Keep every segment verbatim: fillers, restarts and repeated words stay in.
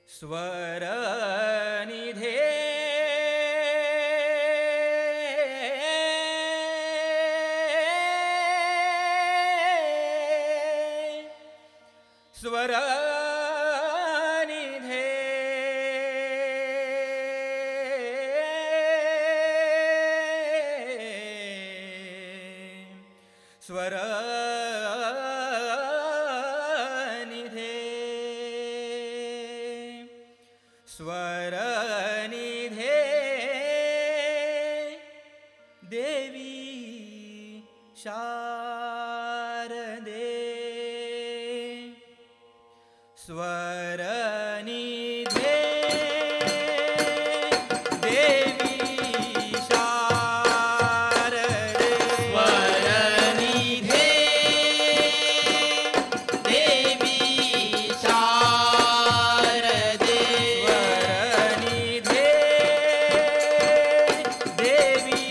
स्वरनिधे स्वरनिधे स्वरनिधे स्वरनिधे देवी शारदे स्वरनिधे देवी शारदे स्वरनिधे देवी शारदे स्वरनिधे देवी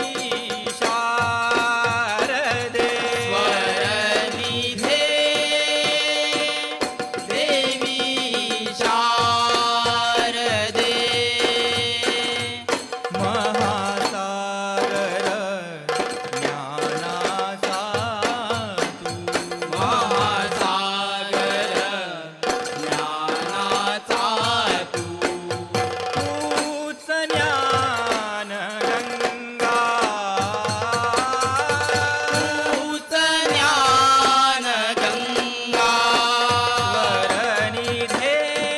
शारदे स्वरनिधे देवी शारदे महासागर ज्ञानाचा तू महासागर ज्ञानाचा तू तूच ज्ञान गंगा तूच ज्ञान गंगा स्वरनिधे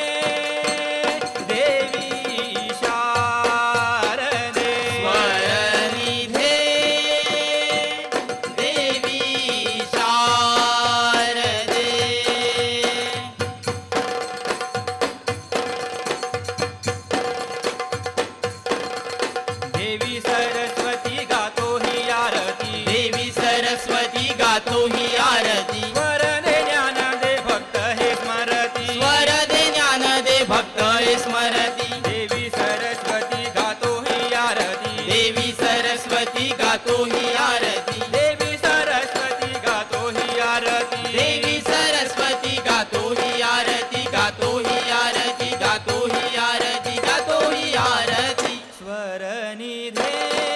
देवी शारदे स्वरनिधे देवी शारदे देवी सरस्वती गातो ही आरती देवी सरस्वती गातो ही आरती स्वर दे ज्ञान दे भक्त हे स्मरती स्वर दे ज्ञान दे भक्त हे स्मरती देवी सरस्वती गातो ही आरती देवी सरस्वती गातो ही आरती देवी सरस्वती गातो ही आरती देवी सरस्वती गातो ही आरती गातो ही आरती गातो ही आरती गातो ही आरती स्वरनिधे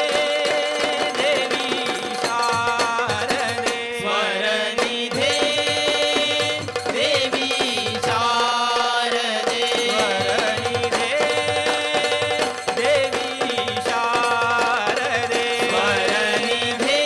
देवी शारदे स्वरनिधे देवी शारदे स्वरनिधे देवी शारदे स्वरनिधे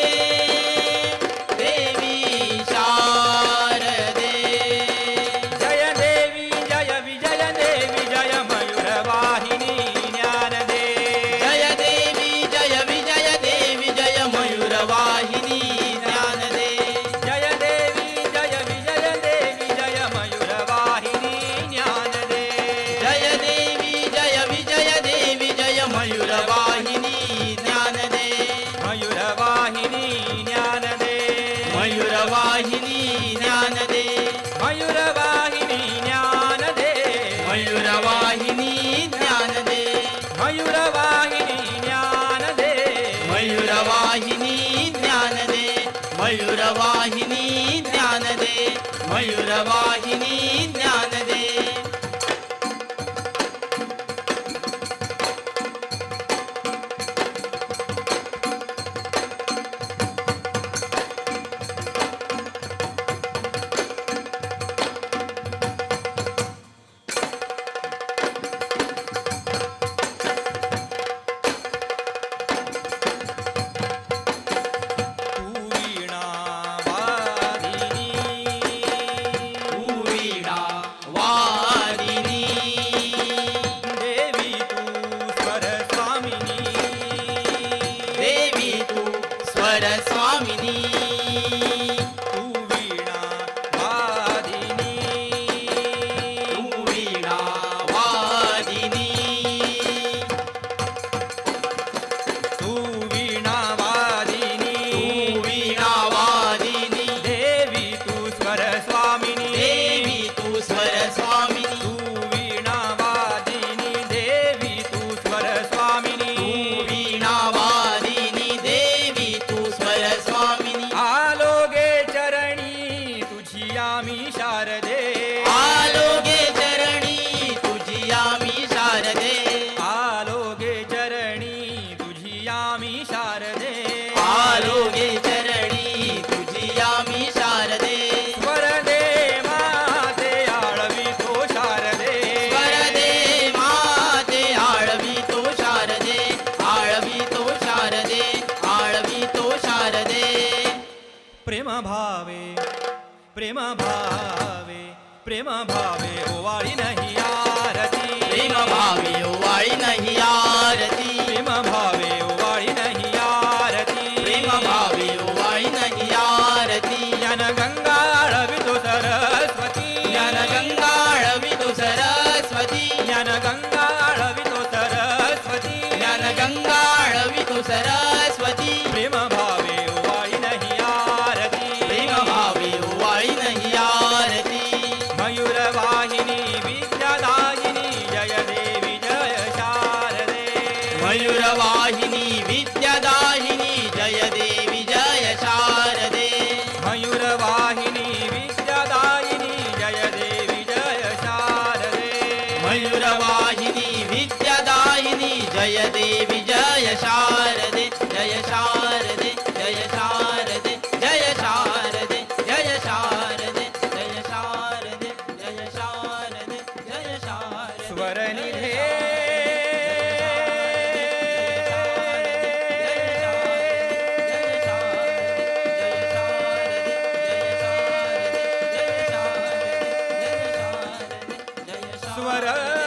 देवी शारदे जय देवी जय विजय देवी जय मयूरवाहिनी ज्ञान दे जय देवी जय विजय देवी जय मयूरवाहिनी ज्ञान दे जय देवी जय विजय देवी जय मयूरवाहिनी ज्ञान दे जय देवी जय विजय देवी जय मयूरवाहिनी ज्ञान दे मयूरवाहिनी ज्ञान दे मयूरवाहिनी ज्ञान दे मयूरवाहिनी ज्ञान दे मयूरवाहिनी ज्ञान दे मयूरवाहिनी ज्ञान दे मयूरवाहिनी ज्ञान दे मयूरवाहिनी ज्ञान दे मयूरवाहिनी ज्ञान दे प्रेम भावे प्रेम भावे ओवाळी नहीं आरती प्रेम भावे ओवाळी नहीं आरती प्रेम भावे ओवाळी नहीं आरती प्रेम भावे ओवाळी नहीं आरती ज्ञान गंगा आळवितो सरस्वती ज्ञान गंगा आळवितो सरस्वती ज्ञान गंगा आळवितो सरस्वती ज्ञान गंगा आळवितो सरस्वती प्रेम भावे ओवाळी नहीं आरती प्रेम भावे ओवाळी नहीं आरती मयूर वाहिनी विद्यादायिनी जय देवी जय शारदे मयूर वाहिनी विद्यादायिनी जय देवी जय शारदे मयूर वाहिनी विद्यादायिनी जय देवी जय शारदे मयूर वाहिनी विद्यादायिनी जय देवी जय शारदे जय शारदे जय शारदे जय शारदे जय शारदे जय शारदे जय शारदे जय शारदे स्वरनिधे स्वर